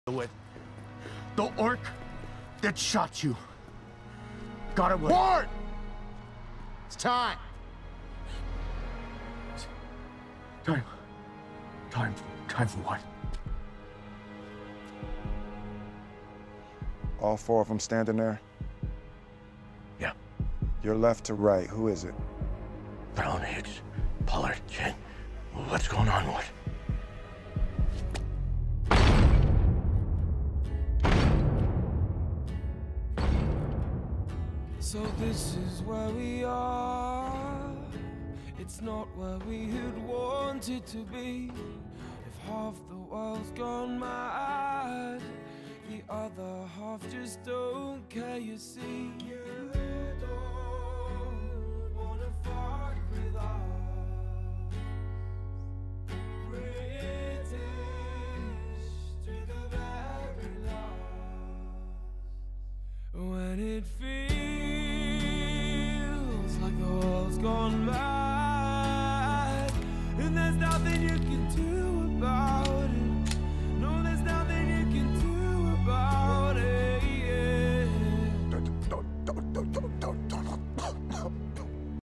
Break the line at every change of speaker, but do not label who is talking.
with. The orc that shot you got away.
Bart! It's time.
Time for what?
All four of them standing there?
Yeah.
Your left to right, who is it?
Brown, Hicks, Pollard, Chen. What's going on? What?
So this is where we are. It's not where we had wanted to be. If half the world's gone mad, the other half just don't care, you see. You don't wanna fuck with us. British to the very last. When it feels like the world's gone mad and there's nothing you can do about